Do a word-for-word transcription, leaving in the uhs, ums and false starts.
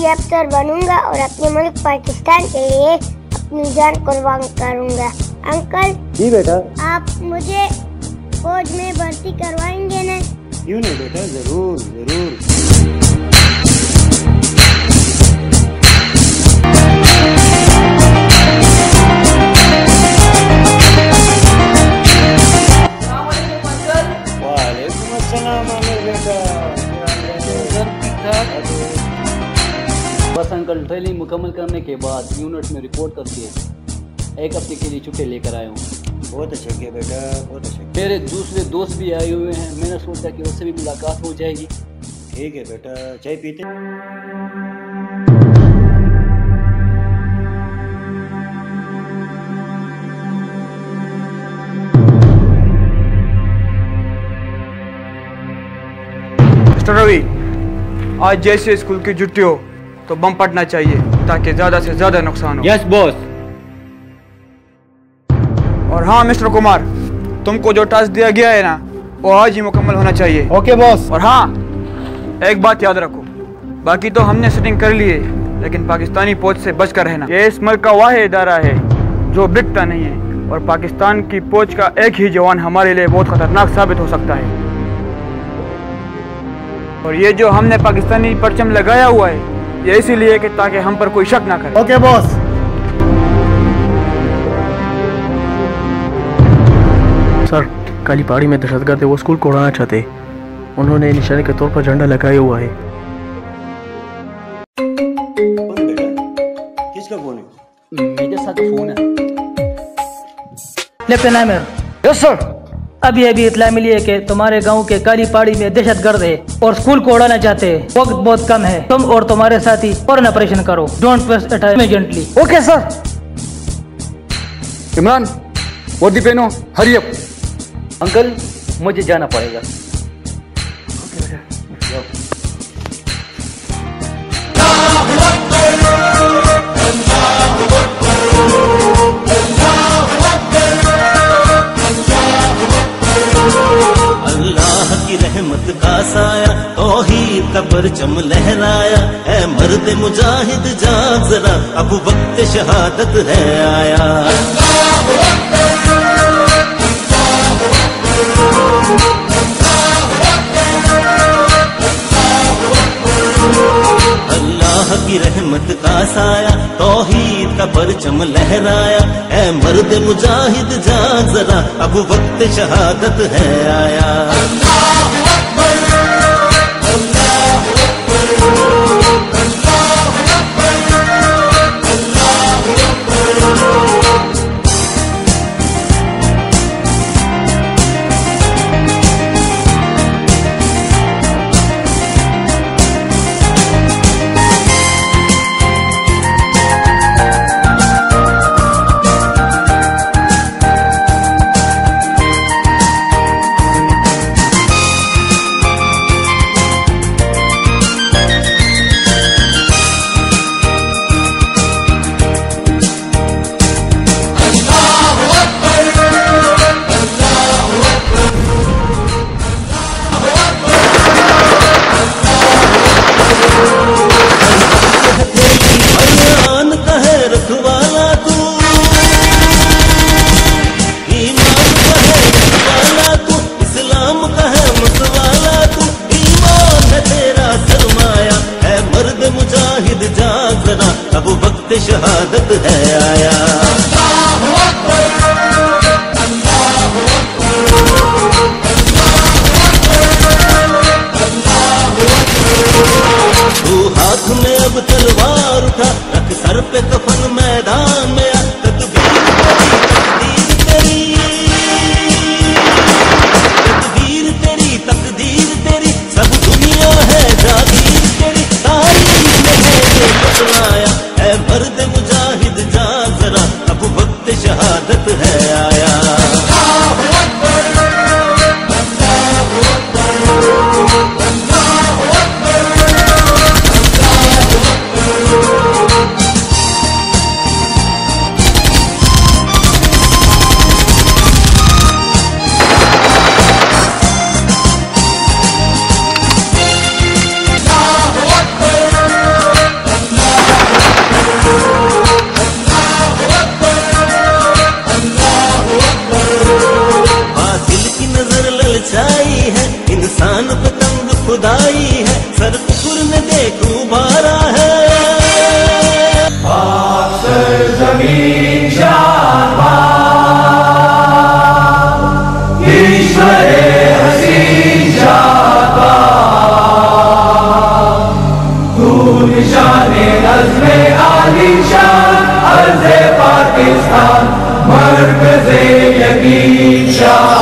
अफसर बनूंगा और अपने मुल्क पाकिस्तान के लिए अपनी जान कुर्बान करूंगा। अंकल जी बेटा, आप मुझे फौज में भर्ती करवाएंगे ना? क्यों नहीं बेटा, जरूर जरूर। वालेकुम अस्सलाम आमिर बेटा। बस अंकल, ट्रेनिंग मुकम्मल करने के बाद यूनिट में रिपोर्ट करके एक हफ्ते के लिए छुट्टी लेकर आया हूँ। बहुत अच्छा किया बेटा, बहुत अच्छा किया। मेरे दूसरे दोस्त भी आए हुए हैं, मैंने सोचा कि उससे भी मुलाकात हो जाएगी। ठीक है बेटा, चाय पीते? मिस्टर रवि, आज जैसे स्कूल की छुट्टी हो तो बम पड़ना चाहिए ताकि ज्यादा से ज्यादा नुकसान हो। Yes boss. और हाँ मिस्टर कुमार, तुमको जो टास्क दिया गया है ना, वो आज ही मुकम्मल होना चाहिए। Okay boss. और हाँ, एक बात याद रखो, बाकी तो हमने सेटिंग कर ली है, लेकिन पाकिस्तानी फौज से बच कर रहना। ये इस मुल्क का वाहिद इदारा है जो बिकता नहीं है, और पाकिस्तान की फौज का एक ही जवान हमारे लिए बहुत खतरनाक साबित हो सकता है। और ये जो हमने पाकिस्तानी परचम लगाया हुआ है, ये इसीलिए कि ताकि हम पर कोई शक ना करे। Okay boss. सर, काली पहाड़ी में दहशतगर्द वो स्कूल को उड़ाना चाहते, उन्होंने निशाने के तौर पर झंडा लगाया हुआ है। कौन बेटा? किसका फोन है? मेरे साथ फोन है। लेफ्टिनेंट आमिर। Yes sir. अभी अभी इत्तला मिली है कि तुम्हारे गांव के काली पहाड़ी में दहशतगर्द है और स्कूल को उड़ाना चाहते हैं। वक्त बहुत कम है, तुम और तुम्हारे साथी फौरन ऑपरेशन करो। Don't waste time, immediately. Okay sir. Imran, वर्दी पहनो, हरी अप। अंकल, मुझे जाना पड़ेगा। अल्लाह की रहमत का साया, तौहीद का परचम लहराया, ऐ मर्द मुजाहिद जाग जरा, अब वक्त शहादत है आया। अल्लाह की रहमत का साया, तौहीद का परचम लहराया, ऐ मर्द मुजाहिद जाग जरा, अब वक्त शहादत है आया। अब वक्त शहादत है आया। तू हाथ में अब तलवार उठा, रख सर पे कफन मैदान में आ, तकदीर तेरी तकदीर तेरी तकदीर तेरी, सब दुनिया है जागीर तेरी, तारीख में है ये बतलाया, है मर्द मुजाहिद जाग जरा, अब वक्त शहादत है आया। मरकज़े यकीन शाह